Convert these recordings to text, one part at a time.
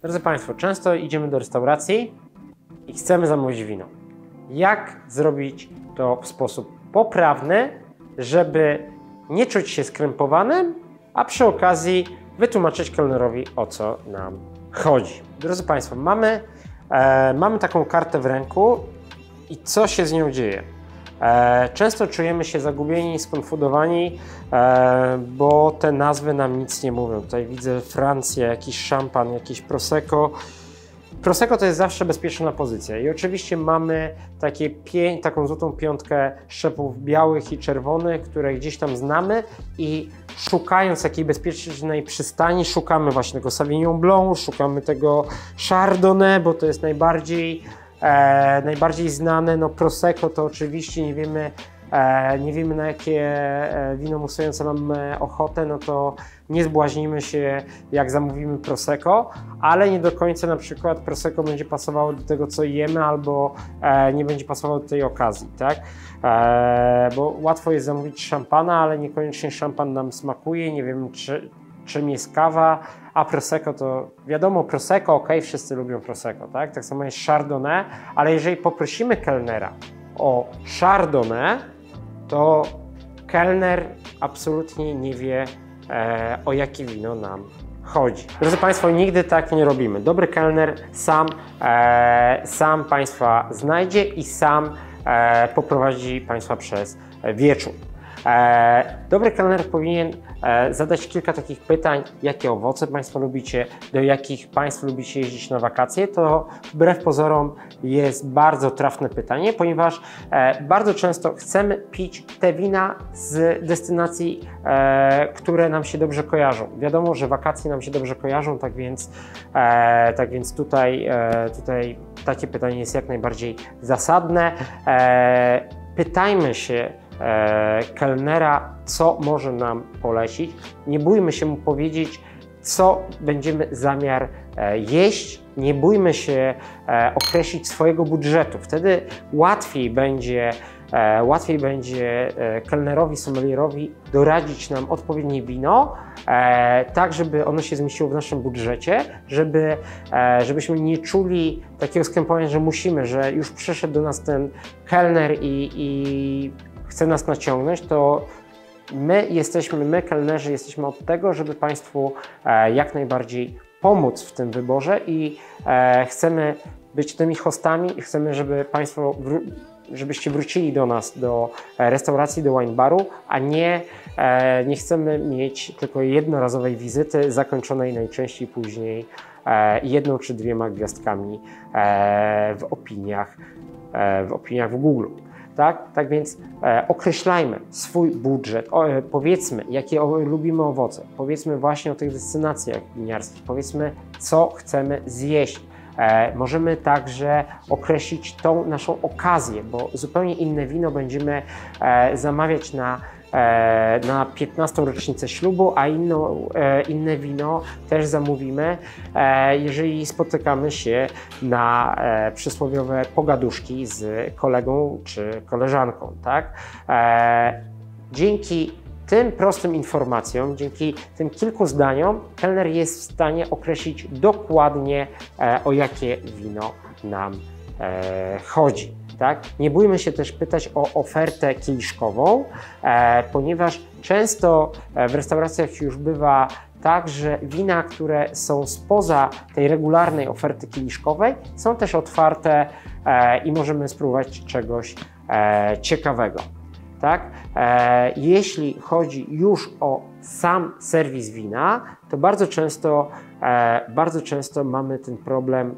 Drodzy Państwo, często idziemy do restauracji i chcemy zamówić wino. Jak zrobić to w sposób poprawny, żeby nie czuć się skrępowanym, a przy okazji wytłumaczyć kelnerowi, o co nam chodzi. Drodzy Państwo, mamy taką kartę w ręku i co się z nią dzieje? Często czujemy się zagubieni, skonfudowani, bo te nazwy nam nic nie mówią. Tutaj widzę Francję, jakiś szampan, jakiś Prosecco. Prosecco to jest zawsze bezpieczna pozycja i oczywiście mamy taką złotą piątkę szczepów białych i czerwonych, które gdzieś tam znamy i szukając takiej bezpiecznej przystani, szukamy właśnie tego Sauvignon Blanc, szukamy tego Chardonnay, bo to jest najbardziej znane. No Prosecco to oczywiście nie wiemy na jakie wino musujące mamy ochotę, no to nie zbłaźnimy się jak zamówimy Prosecco, ale nie do końca na przykład Prosecco będzie pasowało do tego co jemy albo nie będzie pasowało do tej okazji, tak? Bo łatwo jest zamówić szampana, ale niekoniecznie szampan nam smakuje, nie wiem czym jest kawa, a Prosecco to wiadomo, Prosecco, ok, wszyscy lubią Prosecco, tak? Tak samo jest Chardonnay, ale jeżeli poprosimy kelnera o Chardonnay, to kelner absolutnie nie wie, o jakie wino nam chodzi. Drodzy Państwo, nigdy tak nie robimy. Dobry kelner sam Państwa znajdzie i sam poprowadzi Państwa przez wieczór. Dobry kelner powinien zadać kilka takich pytań, jakie owoce Państwo lubicie, do jakich Państwo lubicie jeździć na wakacje. To wbrew pozorom jest bardzo trafne pytanie, ponieważ bardzo często chcemy pić te wina z destynacji, które nam się dobrze kojarzą. Wiadomo, że wakacje nam się dobrze kojarzą, tak więc tutaj takie pytanie jest jak najbardziej zasadne. Pytajmy się kelnera, co może nam polecić. Nie bójmy się mu powiedzieć, co będziemy zamiar jeść. Nie bójmy się określić swojego budżetu. Wtedy łatwiej będzie kelnerowi, sommelierowi doradzić nam odpowiednie wino, tak żeby ono się zmieściło w naszym budżecie, żebyśmy nie czuli takiego skrępowania, że musimy, że już przyszedł do nas ten kelner i chce nas naciągnąć, to my kelnerzy jesteśmy od tego, żeby Państwu jak najbardziej pomóc w tym wyborze i chcemy być tymi hostami i chcemy, żeby Państwo, żebyście wrócili do nas, do restauracji, do wine baru, a nie chcemy mieć tylko jednorazowej wizyty zakończonej najczęściej później jedną czy dwiema gwiazdkami w opiniach w Google. Tak więc określajmy swój budżet, powiedzmy jakie lubimy owoce, powiedzmy właśnie o tych destynacjach winiarskich, powiedzmy co chcemy zjeść. Możemy także określić tą naszą okazję, bo zupełnie inne wino będziemy zamawiać na 15. rocznicę ślubu, a inne wino też zamówimy, jeżeli spotykamy się na przysłowiowe pogaduszki z kolegą czy koleżanką. Tak? Dzięki tym prostym informacjom, dzięki tym kilku zdaniom, kelner jest w stanie określić dokładnie, o jakie wino nam chodzi. Tak? Nie bójmy się też pytać o ofertę kieliszkową, ponieważ często w restauracjach już bywa tak, że wina, które są spoza tej regularnej oferty kieliszkowej, są też otwarte i możemy spróbować czegoś ciekawego. Tak? Jeśli chodzi już o sam serwis wina, to bardzo często mamy ten problem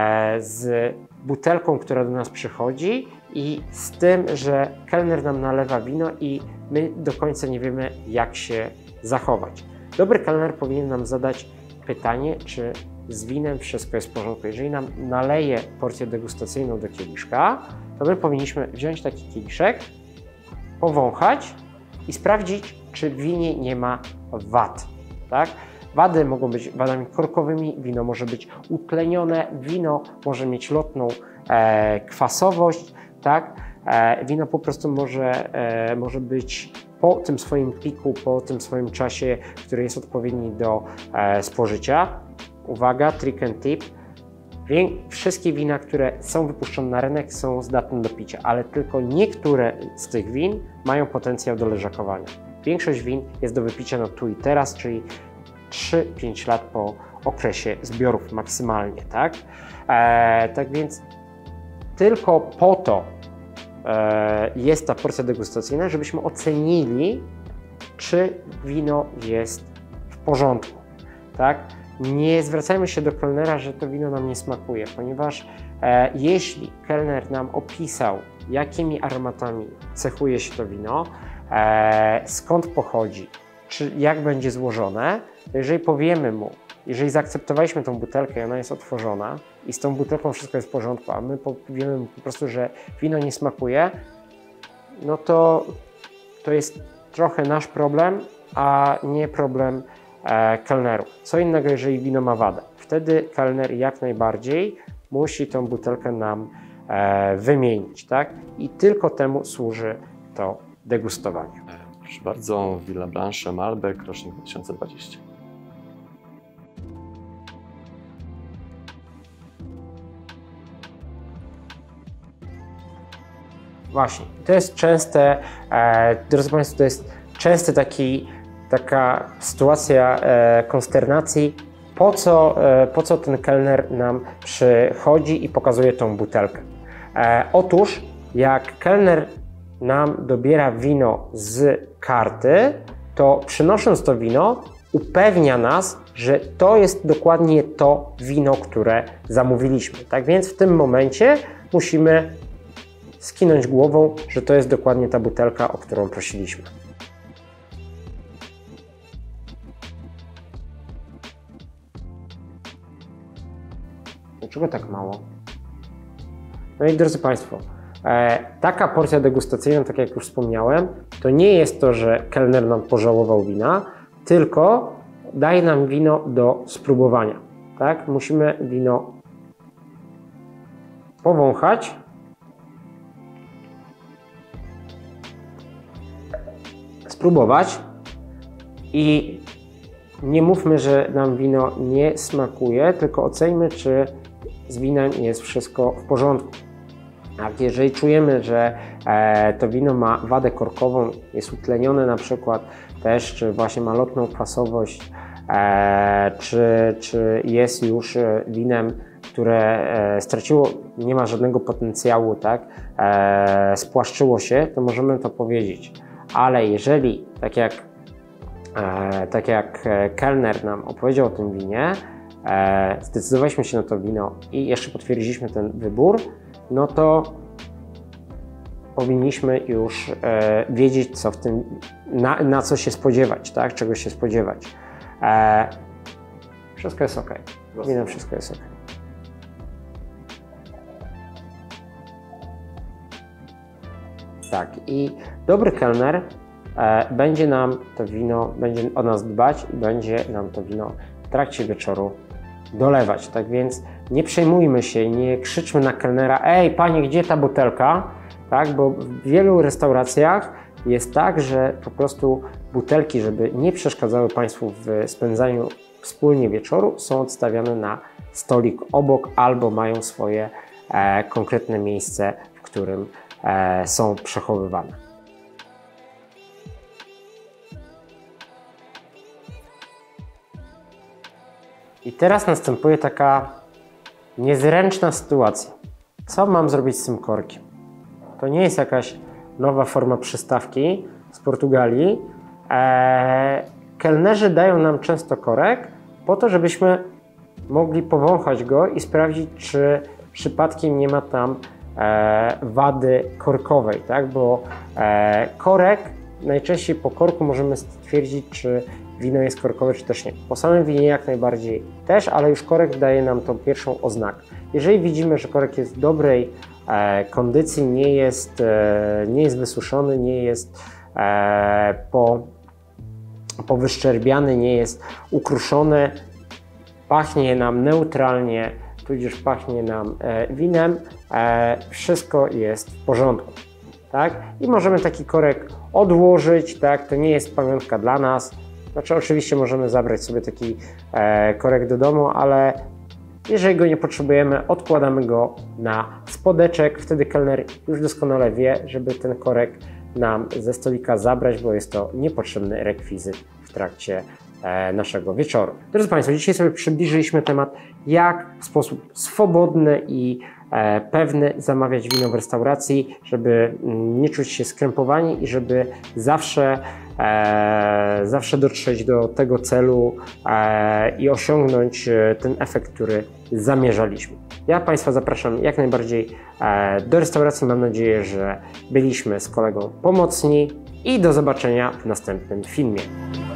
z butelką, która do nas przychodzi i z tym, że kelner nam nalewa wino i my do końca nie wiemy, jak się zachować. Dobry kelner powinien nam zadać pytanie, czy z winem wszystko jest w porządku. Jeżeli nam naleje porcję degustacyjną do kieliszka, to my powinniśmy wziąć taki kieliszek, powąchać i sprawdzić, czy w winie nie ma wad. Tak? Wady mogą być wadami korkowymi, wino może być utlenione, wino może mieć lotną kwasowość, tak? Wino po prostu może być po tym swoim piku, po tym swoim czasie, który jest odpowiedni do spożycia, uwaga, trick and tip, wszystkie wina, które są wypuszczone na rynek, są zdatne do picia, ale tylko niektóre z tych win mają potencjał do leżakowania. Większość win jest do wypicia no tu i teraz, czyli 3-5 lat po okresie zbiorów maksymalnie, tak? Tak więc tylko po to jest ta porcja degustacyjna, żebyśmy ocenili, czy wino jest w porządku, tak? Nie zwracajmy się do kelnera, że to wino nam nie smakuje, ponieważ jeśli kelner nam opisał, jakimi aromatami cechuje się to wino, skąd pochodzi, czy jak będzie złożone, to jeżeli powiemy mu, jeżeli zaakceptowaliśmy tą butelkę i ona jest otworzona i z tą butelką wszystko jest w porządku, a my powiemy mu po prostu, że wino nie smakuje, no to jest trochę nasz problem, a nie problem kelneru. Co innego, jeżeli wino ma wadę. Wtedy kelner jak najbardziej musi tą butelkę nam wymienić, tak? I tylko temu służy to degustowanie. Proszę bardzo, Villa Blanche Malbec, rocznik 2020. Właśnie, to jest częste, drodzy Państwo, to jest częsty taka sytuacja konsternacji, po co ten kelner nam przychodzi i pokazuje tą butelkę. Otóż jak kelner nam dobiera wino z karty, to przynosząc to wino upewnia nas, że to jest dokładnie to wino, które zamówiliśmy. Tak więc w tym momencie musimy skinąć głową, że to jest dokładnie ta butelka, o którą prosiliśmy. Dlaczego tak mało? No i drodzy Państwo, taka porcja degustacyjna, tak jak już wspomniałem, to nie jest to, że kelner nam pożałował wina, tylko daje nam wino do spróbowania. Tak? Musimy wino powąchać, spróbować i nie mówmy, że nam wino nie smakuje, tylko oceńmy, czy z winem jest wszystko w porządku. A jeżeli czujemy, że to wino ma wadę korkową, jest utlenione na przykład też, czy właśnie ma lotną kwasowość, czy jest już winem, które straciło, nie ma żadnego potencjału, tak, spłaszczyło się, to możemy to powiedzieć. Ale jeżeli, tak jak kelner nam opowiedział o tym winie, zdecydowaliśmy się na to wino i jeszcze potwierdziliśmy ten wybór, no to powinniśmy już wiedzieć, co w tym, na co się spodziewać, tak? Czego się spodziewać. Wszystko jest ok. Winem wszystko jest ok. Tak, i dobry kelner będzie nam to wino, będzie o nas dbać i będzie nam to wino w trakcie wieczoru dolewać. Tak więc nie przejmujmy się, nie krzyczmy na kelnera: ej, panie, gdzie ta butelka? Tak, bo w wielu restauracjach jest tak, że po prostu butelki, żeby nie przeszkadzały Państwu w spędzaniu wspólnie wieczoru, są odstawiane na stolik obok albo mają swoje konkretne miejsce, w którym są przechowywane. I teraz następuje taka niezręczna sytuacja. Co mam zrobić z tym korkiem? To nie jest jakaś nowa forma przystawki z Portugalii. Kelnerzy dają nam często korek po to, żebyśmy mogli powąchać go i sprawdzić, czy przypadkiem nie ma tam wady korkowej, tak? Bo korek, najczęściej po korku możemy stwierdzić, czy wino jest korkowe, czy też nie. Po samym winie jak najbardziej też, ale już korek daje nam tą pierwszą oznakę. Jeżeli widzimy, że korek jest w dobrej kondycji, nie jest wysuszony, nie jest powyszczerbiany, nie jest ukruszony, pachnie nam neutralnie, tudzież pachnie nam winem, wszystko jest w porządku. Tak? I możemy taki korek odłożyć, tak? To nie jest pamiątka dla nas, Znaczy oczywiście możemy zabrać sobie taki korek do domu, ale jeżeli go nie potrzebujemy, odkładamy go na spodeczek. Wtedy kelner już doskonale wie, żeby ten korek nam ze stolika zabrać, bo jest to niepotrzebny rekwizyt w trakcie naszego wieczoru. Drodzy Państwo, dzisiaj sobie przybliżyliśmy temat, jak w sposób swobodny i pewny zamawiać wino w restauracji, żeby nie czuć się skrępowani i żeby zawsze dotrzeć do tego celu i osiągnąć ten efekt, który zamierzaliśmy. Ja Państwa zapraszam jak najbardziej do restauracji. Mam nadzieję, że byliśmy z kolegą pomocni i do zobaczenia w następnym filmie.